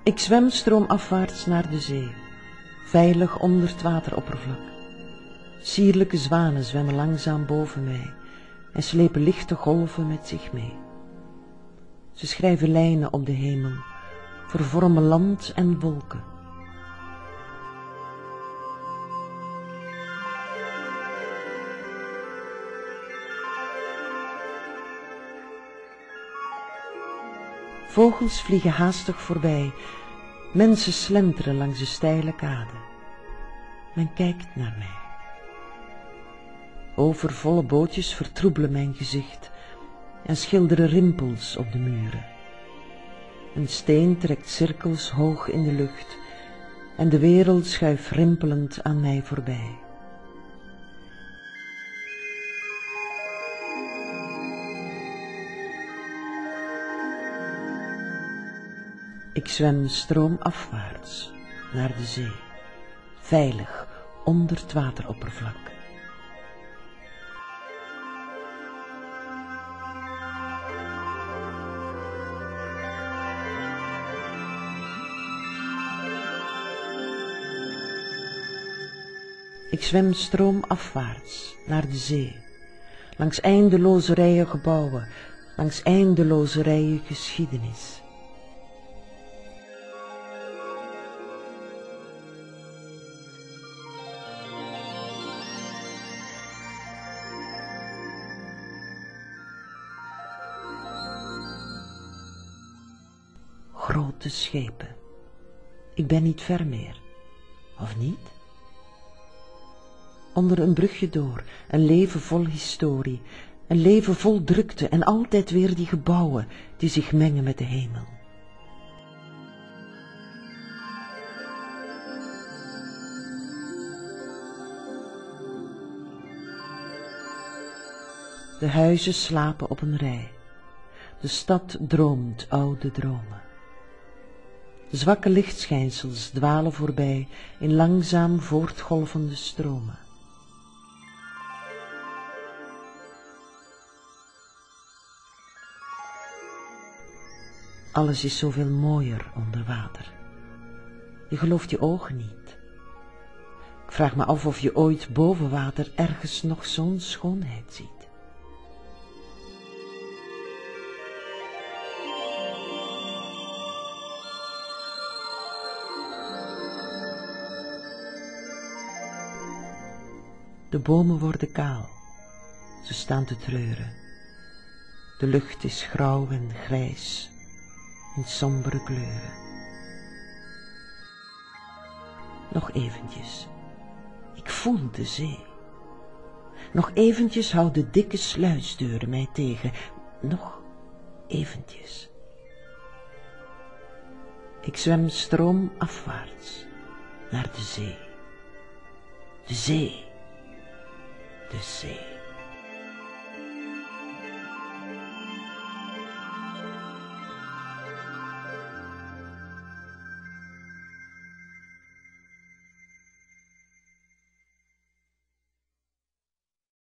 Ik zwem stroomafwaarts naar de zee, veilig onder het wateroppervlak. Sierlijke zwanen zwemmen langzaam boven mij en slepen lichte golven met zich mee. Ze schrijven lijnen op de hemel, vervormen land en wolken. Vogels vliegen haastig voorbij, mensen slenteren langs de steile kade. Men kijkt naar mij. Overvolle bootjes vertroebelen mijn gezicht en schilderen rimpels op de muren. Een steen trekt cirkels hoog in de lucht en de wereld schuift rimpelend aan mij voorbij. Ik zwem stroomafwaarts naar de zee, veilig onder het wateroppervlak. Ik zwem stroomafwaarts naar de zee, langs eindeloze rijen gebouwen, langs eindeloze rijen geschiedenis. Grote schepen. Ik ben niet ver meer, of niet? Onder een brugje door, een leven vol historie, een leven vol drukte en altijd weer die gebouwen die zich mengen met de hemel. De huizen slapen op een rij. De stad droomt oude dromen. Zwakke lichtschijnsels dwalen voorbij in langzaam voortgolvende stromen. Alles is zoveel mooier onder water. Je gelooft je ogen niet. Ik vraag me af of je ooit boven water ergens nog zo'n schoonheid ziet. De bomen worden kaal, ze staan te treuren. De lucht is grauw en grijs, in sombere kleuren. Nog eventjes, ik voel de zee. Nog eventjes houden de dikke sluisdeuren mij tegen. Nog eventjes. Ik zwem stroomafwaarts naar de zee. De zee. De zee.